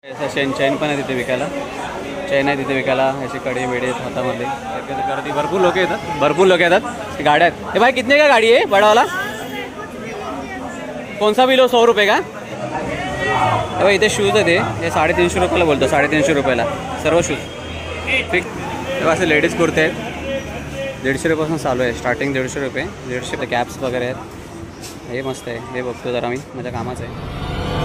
ऐसा चेन पण आहे तिथे विकायला, चेन आहे तिथे विकायला, ऐसे कड़ी वेड़े हातामध्ये गर्दी, भरपूर लोक येतात, गाड्या आहेत। हे भाई कितने का गाड़ी है बड़ा वाला, कौन सा भी लो 100 रुपये का। भाई इथे शूज आहे, ते 350 रुपयाला बोलतो, 350 रुपयाला सर्व शूज ठीक। तेव्हा असे लेडीज कुर्ते आहेत, 150 रुपयापासून चालू आहे, स्टार्टिंग 150 रुपये, 150 ते कॅप्स वगैरे आहेत। हे मस्त आहे, हे बघतो जरा मी, माझ्या कामाचं आहे।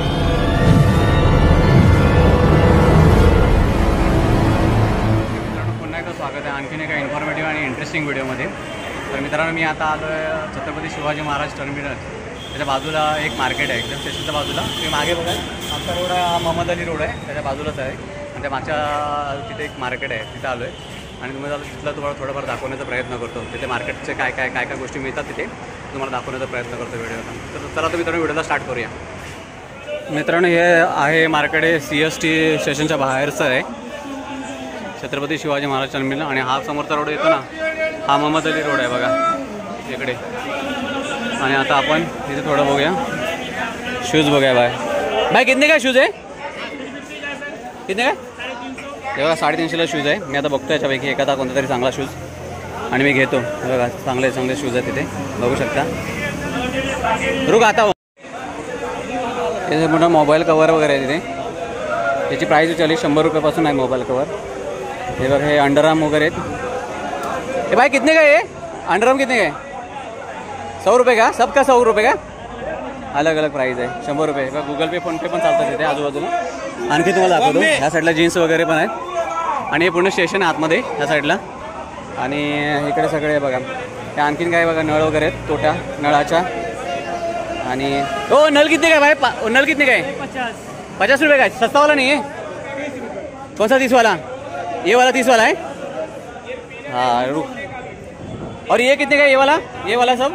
स्वागत आहे आणखीन एका इन्फॉर्मेटिव्ह आणि इंटरेस्टिंग व्हिडिओमध्ये। तर मित्रांनो, मी आता आलो आहे छत्रपती शिवाजी महाराज टर्मिनल, त्याच्या बाजूला एक मार्केट आहे, एकदम स्टेशनच्या बाजूला। तुम्ही मागे बघा, आमचा रोड आहे, हा मोहम्मद अली रोड आहे, त्याच्या बाजूलाच आहे, आणि त्या मागच्या तिथे एक मार्केट आहे, तिथे आलो आहे आणि तुम्हाला तिथलं तुम्हाला थोडंफार दाखवण्याचा प्रयत्न करतो। तिथे मार्केटचे काय काय गोष्टी मिळतात तिथे तुम्हाला दाखवण्याचा प्रयत्न करतो व्हिडिओला। तर चला तर मित्रांनो, व्हिडिओला स्टार्ट करूया। मित्रांनो, हे आहे मार्केट आहे, CST स्टेशनच्या बाहेरचं आहे, छत्रपती शिवाजी महाराज टर्मिनल। आणि हा समोरचा रोड येतो ना, हा मोहम्मद अली रोड आहे बघा इकडे। आणि आता आपण इथे थोडं बघूया, शूज बघूया। भाई कितने का शूज आहे, कितने का? हे बघा 350ला शूज आहे। मी आता बघतो याच्यापैकी एखादा कोणता तरी चांगला शूज आणि मी घेतो। बघा चांगले शूज आहेत तिथे, बघू शकता। रुक आता हो, हे मोठा मोबाईल कवर वगैरे आहे तिथे, याची प्राईस विचारली 100 रुपयापासून आहे मोबाईल कवर। हे बघा, हे अंडरआर्म वगैरे आहेत। हे भाई कितने का है अंडरआर्म, कितने का है? 100 रुपये का, सबका 100 रुपये का, अलग अलग प्राईस आहे, 100 रुपये। गूगल पे फोन पे पण चालतात तिथे आजूबाजूला। आणखी तुम्हाला दाखवतो, ह्या साईडला जीन्स वगैरे पण आहेत, आणि हे पूर्ण स्टेशन आहे आतमध्ये ह्या साईडला। आणि इकडे सगळे बघा, हे आणखीन काय बघा, नळ वगैरे आहेत, तोट्या नळाच्या। आणि ओ नल कितने का भाई, नल कितने का है? 50 रुपये का, सस्ता वाला नहीं है? कौन सा 30 वाला? ये वाला 30 वाला है। हाँ रुक, और ये कितने का है? ये वाला सब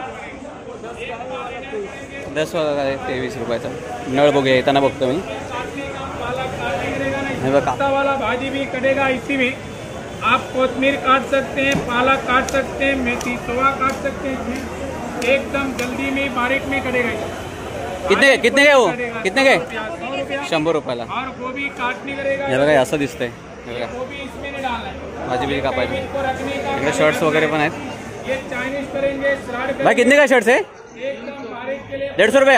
10 वाला आहे, 23 रुपयाचा नळ। बघूया येताना बघतो मी। हे बघा, वाला भाजी भी कटेगा इसी में, आप कोथमीर काट सकते हैं, पालक काट सकते हैं, मेथी सोया काट सकते हैं, एकदम जल्दी में बारीक में कटेगा। कितने का वो, कितने का? 100 रुपयाला। और गोभी काटनी करेगा, हे बघा असं दिसतंय, गोभी इसमें नहीं डालना है, भाजी भी कापायची। इकडे शर्ट्स वगैरे पण आहेत। ये चाइनीज करेंगे, भाई कितने का शर्ट्स है? एकदम बारीक के लिए 150 रुपया,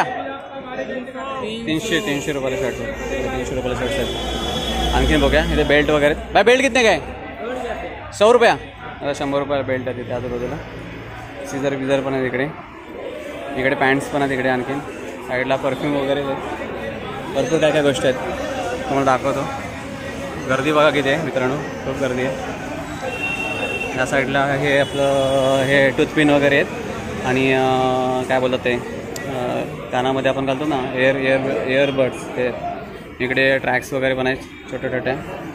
300 300 रुपयाला शर्ट्स आहेत, 300 रुपयाला शर्ट्स आहेत। आणखीन बघा इथे बेल्ट वगैरे। भाई बेल्ट कितने का आहे? 100 रुपया, 100 रुपयाला बेल्ट आहे तिथे आजूबाजूला। सीझर बिझर पण आहे इकडे, इकडे पॅन्ट्स पण आहेत इकडे। आणखीन साईडला परफ्यूम वगैरे आहेत, भरपूर काय गोष्टी आहेत, तुम्हाला दाखवतो। गर्दी बघा किती आहे मित्रांनो, खूप गर्दी आहे। या साईडला हे आपलं हे टूथपिन वगैरे आहेत, आणि काय बोलतात ते कानामध्ये आपण घालतो ना, एअरबड्स ते। इकडे ट्रॅक्स वगैरे पण आहेत छोट्या छोट्या।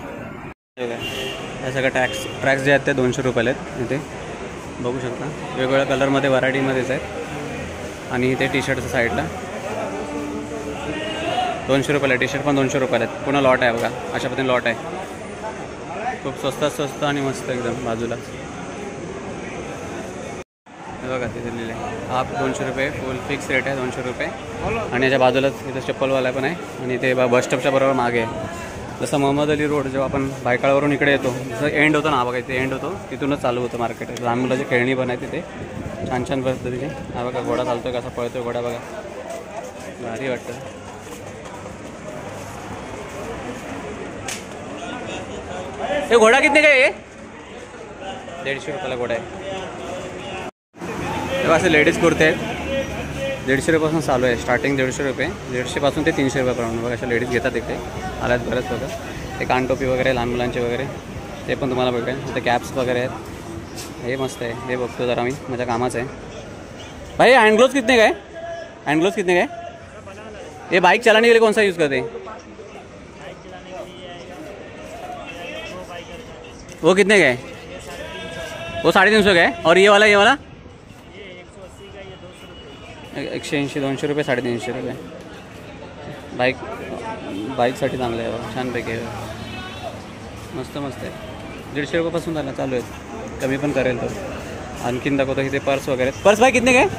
हे सगळं ट्रॅक्स जे आहेत ते 200 रुपयाला आहेत इथे, बघू शकता। वेगवेगळ्या कलरमध्ये व्हरायटीमध्येच आहेत। आणि इथे टी शर्टच्या साईडला 200 रुपयाला, टी शर्ट पण 200 रुपयाला आहेत। पुन्हा लॉट आहे बघा, अशा पद्धतीने लॉट आहे, खूप स्वस्त आणि मस्त एकदम बाजूला। हे बघा तिथे लिहिले हाफ 200 रुपये, फुल फिक्स रेट आहे 200 रुपये। आणि याच्या बाजूलाच इथं चप्पलवाला पण आहे, आणि ते बस स्टॉपच्या बरोबर मागे आहे। जसं मोहम्मद अली रोड जेव्हा आपण बायकाळवरून इकडे येतो, जसं एंड होतो ना बघा, इथे एंड होतो, तिथूनच चालू होतं मार्केट। लहान मुलाची खेळणी पण आहे तिथे छान पद्धतीने। हा बघा घोडा चालतोय, कसा पळतोय घोडा बघा, भारी वाटतं। ये घोड़ा कितने का है? 150 रुपयाला घोडा आहे। तेव्हा असे लेडीज कुर्ते आहेत, 150 रुपयापासून चालू आहे, स्टार्टिंग 150 रुपये, 150 पासून ते 300 रुपयापर्यंत बघा। अशा लेडीज घेतात इकडे, आल्यात बऱ्याच बघा। ते कानटोपी वगैरे लहान मुलांचे वगैरे, ते पण तुम्हाला बघा। इथे कॅप्स वगैरे आहेत, हे मस्त आहे, हे बघतो जरा मी, माझ्या कामाचं आहे। भाई हैंड ग्लोव्स कितने का है? हैंड ग्लोव्स कितने का है? ये बाइक चलाने के लिए कौन सा यूज़ करते हैं? वो कितने का है? वो 350 का है। और ये वाला 180-200 रुपये, 350 रुपये। बाईकसाठी चांगलं आहे, छानपैकी आहे, मस्त आहे। 150 रुपयापासून त्याला चालू आहे, कमी पण करेल तो। आणखीन दाखवतो इथे पर्स वगैरे। पर्स भाई कितने का है?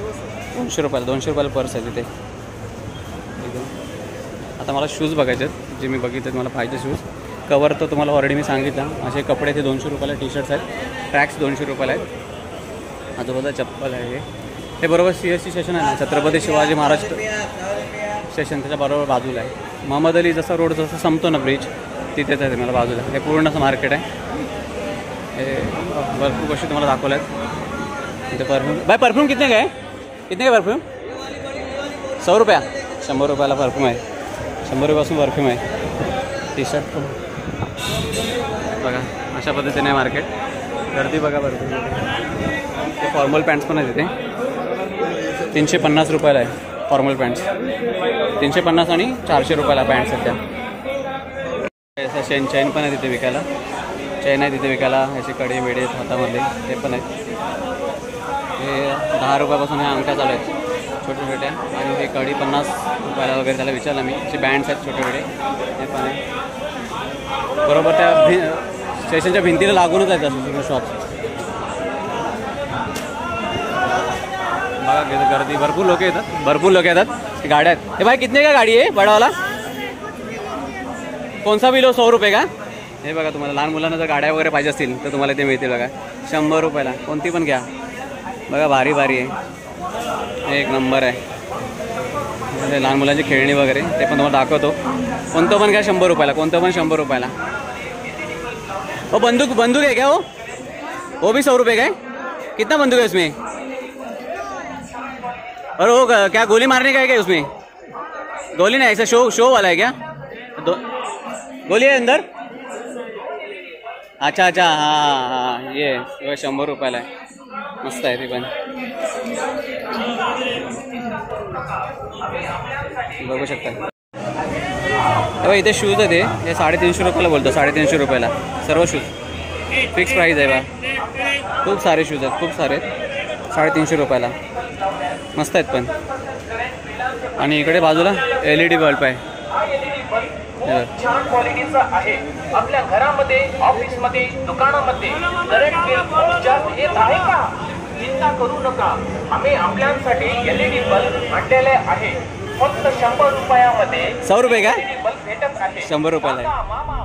200 रुपयाला पर्स आहे तिथे। आता मला शूज बघायचे आहेत, जे मी बघितले मला पाहिजे शूज. कवर तर तुम्हाला ऑलरेडी मी सांगितलं. असे कपडे ते 200 रुपयाला, टी शर्ट्स आहेत, ट्रॅक्स 200 रुपयाला आहेत. आजूबाजूला चप्पल आहे. हे बरोबर CST स्टेशन आहे ना, छत्रपती शिवाजी महाराज स्टेशन, त्याच्या बरोबर बाजूला आहे. मोहम्मद अली जसा रोड जसा संपतो ना ब्रिज, तिथेच आहे मला बाजूला. हे पूर्ण असं मार्केट आहे. हे भरपूर गोष्टी तुम्हाला दाखवल्या आहेत. इथे परफ्यूम. बाय परफ्यूम कितने का है? कितने का परफ्यूम? 100 रुपया. 100 रुपयाला परफ्यूम आहे. 100 रुपयापासून परफ्यूम आहे. टी शर्ट पण बघा अशा पद्धतीने आहे मार्केट. गर्दी बघा भरपूर. ते फॉर्मल पॅन्ट्स पण आहे तिथे. 350 रुपयाला आहे फॉर्मल पॅन्ट्स. 350 आणि 400 रुपयाला पॅन्ट्स आहेत त्या. असं चेन पण आहे तिथे विकायला. चेन आहे तिथे विकायला. असे कडे वेडे हातामध्ये ते पण आहेत. हे 10 रुपयापासून ह्या अंगठ्या चालू आहेत छोट्या छोट्या. आणि हे कडी 50 रुपयाला वगैरे त्याला विचारलं मी. असे बँड्स आहेत छोटे छोटे हे पण आहे. बरोबर त्या स्टेशनच्या भिंतीला लागूनच आहेत असं शॉप. बघा गर्दी भरपूर लोक येतात. गाड्या आहेत. हे भाई कितने का गाडी आहे बडावाला? कोणसा बिलो 100 रुपये का? हे बघा तुम्हाला लहान मुलांना जर गाड्या वगैरे पाहिजे असतील तर तुम्हाला ते मिळतील बघा. 100 रुपयाला कोणती पण घ्या. बघा भारी भारी आहे. एक नंबर आहे. लहान मुलांची खेळणी वगैरे ते पण तुम्हाला दाखवतो. कोणतं पण घ्या 100 रुपयाला. कोणतं पण 100 रुपयाला. वो बंदूक है क्या? वो भी 100 रुपये का है? कितना बंदूक है उसमें? और वो क्या गोली मारने का है क्या उसमें? गोली नहीं, ऐसा शो वाला है क्या? गोली है अंदर? अच्छा हाँ ये 100 रुपयाला आहे. मस्त आहे ते पण. बघू शकता. तेव्हा इथे शूज आहे ते 350 रुपयाला बोलतो. 350 रुपयाला सर्व शूज. फिक्स प्राईस आहे बा. खूप सारे शूज आहेत, खूप सारे. 350 रुपयाला मस्त आहेत पण. आणि इकडे बाजूला LED बल्ब आहे. छान क्वालिटीचा आहे. आपल्या घरामध्ये, ऑफिसमध्ये, दुकानामध्ये करंट बिल खूप जास्त येत आहे का? चिंता करू नका. आम्ही आपल्यासाठी LED बल्ब आणलेले आहे. फक्त 100 रुपयामध्ये 100 रुपये का? बल्ब भेटत आहे. 100 रुपयाला आहे.